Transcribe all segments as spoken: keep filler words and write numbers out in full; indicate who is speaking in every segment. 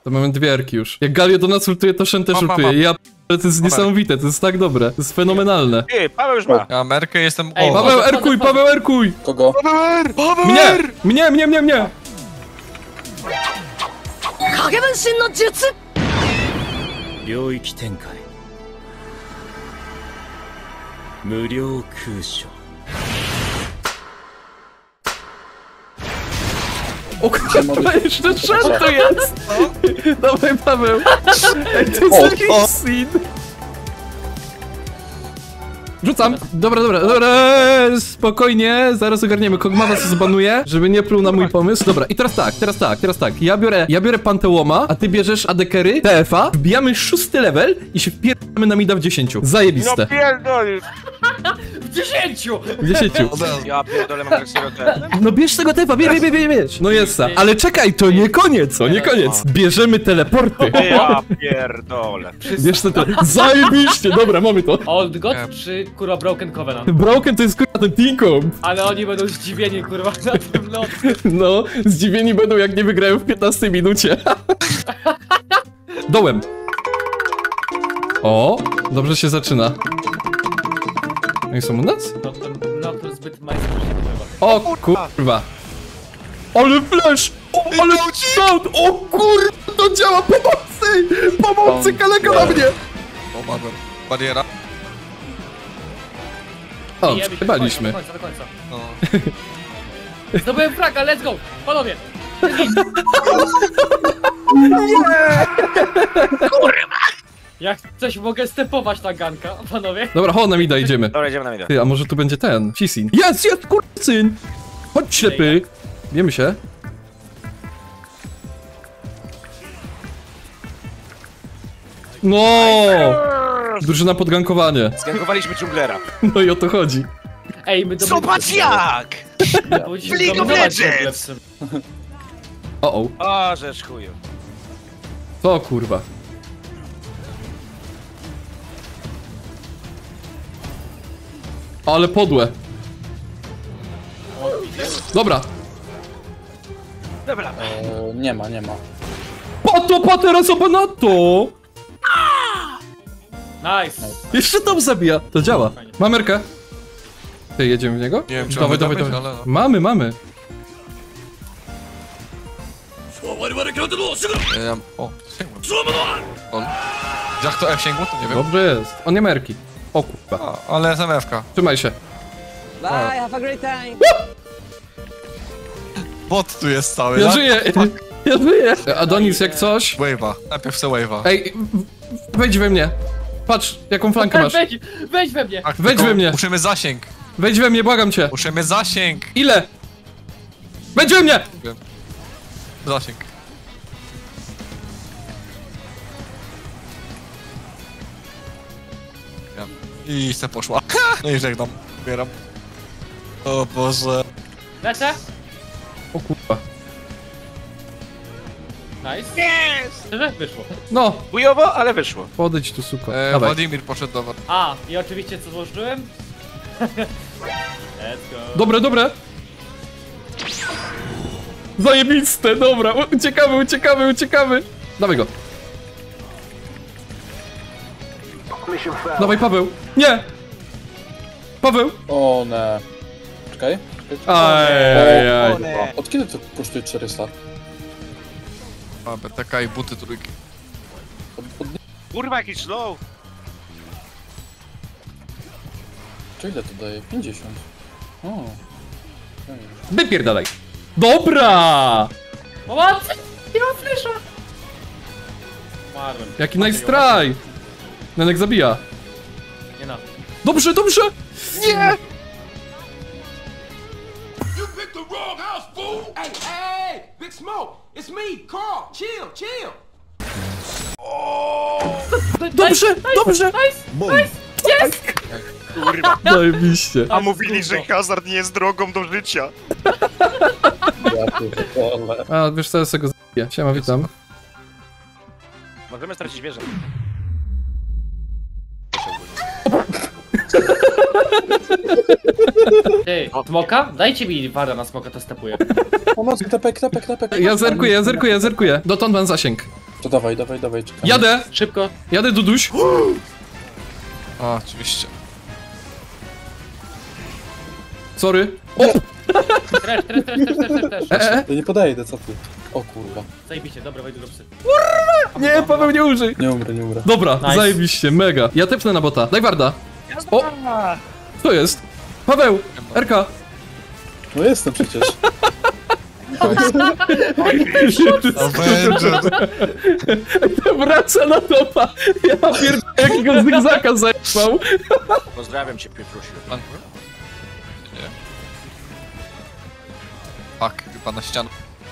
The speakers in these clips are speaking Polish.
Speaker 1: To mamy dwie erki już. Jak Galio do nas ultuje, to Shen też ultuje. Ja ale to jest niesamowite, to jest tak dobre. To jest fenomenalne.
Speaker 2: Ej, Paweł już ma.
Speaker 3: Ja Merkę jestem...
Speaker 4: Ej,
Speaker 3: O,
Speaker 1: Paweł, erkuj, Paweł, erkuj!
Speaker 5: Kogo?
Speaker 3: Paweł! Paweł!
Speaker 1: Mnie! Mnie, mnie, mnie, mnie! O kurwa, jeszcze Shen tu jest! Dawaj, Paweł! Ej, to jest Lee Sin! Rzucam! Dobra, dobra, dobra, spokojnie, zaraz ogarniemy. Kog'Mawa się zbanuje, żeby nie pluł na mój pomysł. Dobra, i teraz tak, teraz tak, teraz tak. Ja biorę, ja biorę Pantełoma, a ty bierzesz Adekery, T F A, wbijamy szósty level i się wpierdamy na mida w dziesięciu. Zajebiste.
Speaker 2: No pierdolisz.
Speaker 4: W dziesięciu!
Speaker 1: W dziesięciu.
Speaker 2: Ja pierdolę, mam takiego ten.
Speaker 1: No bierz tego tepa, bierz, bierz, bierz, bierz. No jest, ale czekaj, to nie koniec, to nie koniec. Bierzemy teleporty.
Speaker 2: Ja pierdolę.
Speaker 1: Bierz te te... Zajebiście, dobra, mamy to.
Speaker 4: Old God czy kurwa Broken Covenant?
Speaker 1: Broken to jest kurwa ten teamcom.
Speaker 4: Ale oni będą zdziwieni kurwa na tym nocy.
Speaker 1: No, zdziwieni będą jak nie wygrają w piętnastej minucie. Dołem. O, dobrze się zaczyna. No i są u nas?
Speaker 4: No to, no to zbyt majsternie chyba.
Speaker 1: O kurwa. Ale flash! O, ale sound! O kurwa, to działa! Pomocy! Pomocy, kaleka na mnie!
Speaker 3: Pomadłem. Bariera.
Speaker 1: O,
Speaker 4: Bijemy się
Speaker 1: przebaliśmy.
Speaker 4: Do końca, do końca.
Speaker 3: No.
Speaker 4: Zdobyłem fraga, let's go! Panowie! Kurwa! Jak coś mogę stepować na ganka, panowie?
Speaker 1: Dobra, chodź na mida idziemy.
Speaker 2: Dobra, idziemy na mida.
Speaker 1: Ty, a może tu będzie ten? Cisin. Jest, jest, kurcyn! Chodź ślepy! Wiemy się. No! Drużyna podgankowanie.
Speaker 2: Zgankowaliśmy dżunglera.
Speaker 1: No i o to chodzi.
Speaker 4: Ej, my
Speaker 2: Zobacz jak!
Speaker 4: W
Speaker 2: League of Legends!
Speaker 1: O, o.
Speaker 2: O, rzecz chuju.
Speaker 1: To kurwa. Ale podłe. Dobra.
Speaker 2: Dobra.
Speaker 5: E, nie ma, nie ma.
Speaker 1: Pato, patera, sobanato!
Speaker 4: Nice!
Speaker 1: Jeszcze tam zabija. To działa. Mam Erkę. Ty, jedziemy w niego?
Speaker 3: Nie wiem, czy
Speaker 1: dawaj,
Speaker 3: mamy
Speaker 1: dawaj,
Speaker 3: damage,
Speaker 1: dawaj.
Speaker 3: ale no.
Speaker 1: Mamy, mamy.
Speaker 3: Ja, ja, o, sięgłem. O, jak to F sięgło, to nie wiem.
Speaker 1: Dobrze jest. On nie ma Erki. O kurwa.
Speaker 3: A, ale jestem F K.
Speaker 1: Trzymaj się.
Speaker 6: Bye, have a great time.
Speaker 3: Bot tu jest cały,
Speaker 1: Ja
Speaker 3: tak?
Speaker 1: żyję. Ja żyję. Adonis, jak coś.
Speaker 3: Wave'a. Najpierw chcę wave'a.
Speaker 1: Ej, w- wejdź we mnie. Patrz, jaką flankę masz.
Speaker 4: Wejdź, wejdź we mnie!
Speaker 3: Tak,
Speaker 1: wejdź
Speaker 3: tylko
Speaker 1: we mnie.
Speaker 3: Musimy zasięg.
Speaker 1: Wejdź we mnie, błagam cię.
Speaker 3: Musimy zasięg.
Speaker 1: Ile? Wejdź we mnie!
Speaker 3: Wiem. Zasięg. Ja. I se poszła. No i żegnam. Zbieram. O Boże.
Speaker 4: Lecę?
Speaker 1: O kurwa.
Speaker 4: Nice.
Speaker 2: Yes!
Speaker 4: Szczerze? Wyszło.
Speaker 1: No,
Speaker 2: Chujowo, ale wyszło.
Speaker 1: podejdź tu, suko.
Speaker 3: E,
Speaker 1: Dawaj.
Speaker 3: Władimir poszedł do was.
Speaker 4: A, i oczywiście co złożyłem? Let's go.
Speaker 1: Dobre, dobre. Zajebiste, dobra. U- Uciekamy, uciekamy, uciekamy. Dawaj go. Dawaj, Paweł. Nie! Paweł!
Speaker 5: O ne. Czekaj. czekaj.
Speaker 1: Ajajaj.
Speaker 5: O, kurwa. Od kiedy to kosztuje czterysta?
Speaker 3: A, B T K i buty trójki.
Speaker 5: Od, od...
Speaker 2: Kurwa, jakiś slow.
Speaker 5: Czy ile to daje? pięćdziesiąt. O.
Speaker 1: Wypierdalaj. Dobra!
Speaker 4: Pomocy! Nie mam flesza! Marłem.
Speaker 1: Jaki nice try! Nenek zabija.
Speaker 4: Nie no.
Speaker 1: Dobrze, dobrze! Nie!
Speaker 7: You picked the wrong house, fool! Hey, hey, Big Smoke! It's me, Carl! Chill, chill!
Speaker 1: Dobrze, dobrze!
Speaker 4: Nice! Nice! Yes!
Speaker 2: Kurwa.
Speaker 1: Zajebiście.
Speaker 2: A mówili, że hazard nie jest drogą do życia.
Speaker 5: Ja pierdolę.
Speaker 1: A, wiesz co, ja sobie go zabiję. Siema, witam.
Speaker 2: Możemy stracić wieżę.
Speaker 4: Ej, smoka? Dajcie mi wada na smoka, to stepuję.
Speaker 5: Pomoc, klepek, klepek, klepek.
Speaker 1: Ja zerkuję, ja zerkuję, ja zerkuję. Dotąd mam zasięg.
Speaker 5: To dawaj, dawaj, dawaj, czekamy.
Speaker 1: Jadę!
Speaker 4: Szybko.
Speaker 1: Jadę, Duduś!
Speaker 3: A, oczywiście.
Speaker 1: Sorry. O!
Speaker 4: Tresz, tresz, tresz, tresz, tresz, tresz, tresz.
Speaker 1: E, e.
Speaker 5: Ja nie podaję, co ty? O kurwa.
Speaker 4: Zajebiście, dobra, wejdę do psy.
Speaker 1: Nie, Paweł, nie użyj!
Speaker 5: Nie umrę, nie umrę.
Speaker 1: Dobra,
Speaker 4: Nice.
Speaker 1: zajebiście, mega. Ja tepnę na bota. Daj warda. O! Co jest? Paweł! R K!
Speaker 5: No jestem przecież.
Speaker 3: Avenger!
Speaker 1: Wraca na topa! Ja pierdolę, jakiego zygzaka zajebał.
Speaker 2: Pozdrawiam cię, Piotrusiu.
Speaker 3: Pan Nie. Fuck, chyba na ścianę.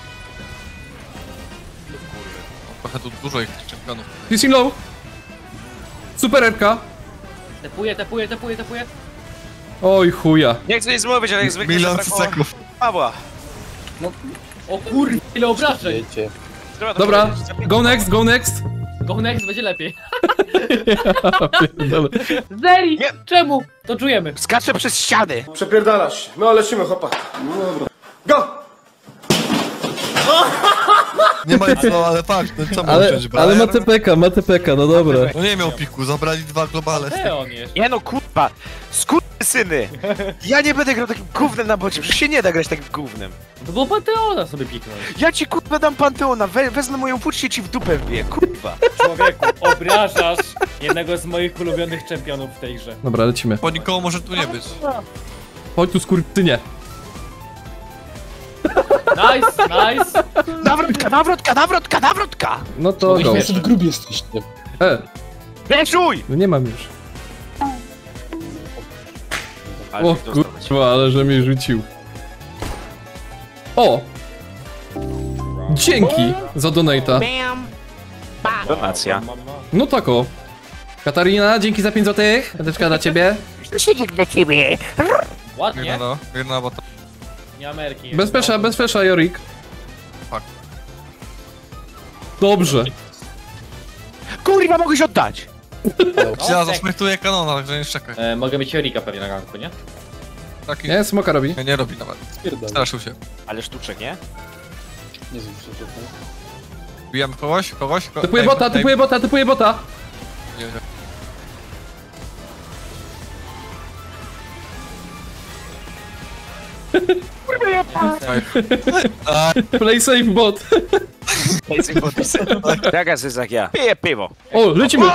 Speaker 3: Trochę tu dużo ich czempionów.
Speaker 1: Kissing low. Super R K.
Speaker 4: Tepuję, tepuję, tepuję, tepuję.
Speaker 1: Oj chuja.
Speaker 2: Nie chcę nic mówić, ale jak zwykle
Speaker 3: Milion
Speaker 2: zabrakło
Speaker 3: ceków.
Speaker 2: Pawła.
Speaker 4: O kurwa, ile obrażeń.
Speaker 5: Wiecie.
Speaker 2: Trzeba to
Speaker 1: Dobra,
Speaker 2: powiedzieć, za pięć
Speaker 1: go
Speaker 2: słów.
Speaker 1: next, go next.
Speaker 4: Go next będzie lepiej.
Speaker 1: Ja pierdolę.
Speaker 4: Zeri!
Speaker 2: Nie.
Speaker 4: Czemu? To czujemy.
Speaker 2: Skaczę przez ściany.
Speaker 7: Przepierdalasz. No lecimy, chłopak. No dobra. Go!
Speaker 3: Nie ma co, ale fakt, no co
Speaker 1: Ale,
Speaker 3: wziąć,
Speaker 1: ale ma
Speaker 3: Brian?
Speaker 1: T P K, ma T P K, no dobra.
Speaker 3: No nie miał piku, zabrali dwa globale.
Speaker 4: Teon jest.
Speaker 2: Nie no, kurwa. Skurwysyny. Ja nie będę grał takim gównem na bocie, przecież się nie da grać takim gównem.
Speaker 4: To było Panteona sobie piknąć.
Speaker 2: Ja ci kurwa dam Panteona, we, wezmę moją puczkę ci w dupę wbiję, kurwa.
Speaker 4: Człowieku, obrażasz jednego z moich ulubionych czempionów w tej grze.
Speaker 1: Dobra, lecimy.
Speaker 3: Bo nikogo może tu nie być.
Speaker 1: Chodź tu skurczynie.
Speaker 4: Nice, nice.
Speaker 2: Nawrotka, nawrotka, nawrotka, nawrotka!
Speaker 1: No to go.
Speaker 5: Jeszcze w grubie jesteście.
Speaker 1: E,
Speaker 2: Wieszuj!
Speaker 1: no nie mam już.
Speaker 2: Ale
Speaker 1: O
Speaker 2: się dostałeś.
Speaker 1: kurwa, ale że mnie rzucił. O! Dzięki za donata.
Speaker 2: Donacja.
Speaker 1: No tak o. Katarina, dzięki za pięć złotych. Teczka dla ciebie.
Speaker 4: Ładnie.
Speaker 3: Jedna no, jedna bo to...
Speaker 4: Nie Ameryki.
Speaker 1: Bez pesza, bez pesza, Jorik.
Speaker 3: Fuck.
Speaker 1: Dobrze.
Speaker 2: Kurwa, mogłeś oddać!
Speaker 3: Ja zasmytuję kanona, także nie czekaj.
Speaker 4: E, mogę mieć Jorika pewnie na ganku, nie?
Speaker 3: Taki
Speaker 1: Nie, smoka robi.
Speaker 3: nie, nie robi nawet.
Speaker 5: Spierdalaj.
Speaker 3: Straszył się.
Speaker 2: Ale sztuczek, nie?
Speaker 5: Nie zrób się tutaj.
Speaker 3: Bijemy kogoś, kogoś, kogoś.
Speaker 1: Typuję bota, typuję bota, typuję bota.
Speaker 3: Nie, nie. A,
Speaker 1: Play safe bot.
Speaker 2: Jaka jest jak ja? Piję piwo.
Speaker 1: O, lecimy.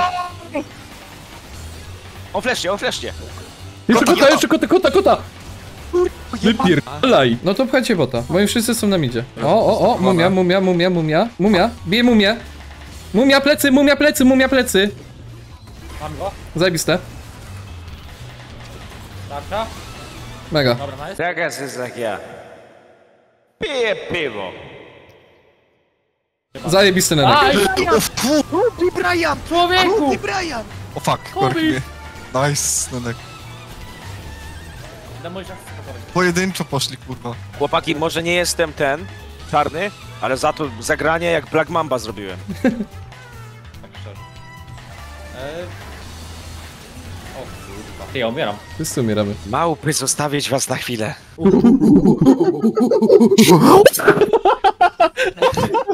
Speaker 2: O fleszcie, o fleszcie.
Speaker 1: Jeszcze kota, jeszcze kota, kota, kota. Wypierdalaj. No to pchajcie bota, bo oni wszyscy są na midzie. O, o, o, mumia, mumia, mumia, mumia, mumia. Bije mumię. Mumia plecy, mumia plecy, mumia plecy.
Speaker 4: Mam go.
Speaker 1: Zajebiste.
Speaker 4: Tarcza.
Speaker 1: Mega.
Speaker 4: Dobra, nice.
Speaker 2: Jaka jest jak ja? Piję piwo.
Speaker 1: Zajebisty nenek.
Speaker 4: Aj,
Speaker 2: Rudy Brian!
Speaker 4: człowieku!
Speaker 2: Rudy Brian!
Speaker 3: o fuck, korki mnie. Nice, Nenek.
Speaker 4: Demolish Axe spokować.
Speaker 3: Pojedynczo poszli, kurwa.
Speaker 2: Chłopaki, może nie jestem ten, czarny, ale za to zagranie jak Black Mamba zrobiłem.
Speaker 4: Tak szczerze. E... O kurwa. Ty, ja umieram.
Speaker 1: Wszyscy umieramy.
Speaker 2: Małpy, zostawić was na chwilę.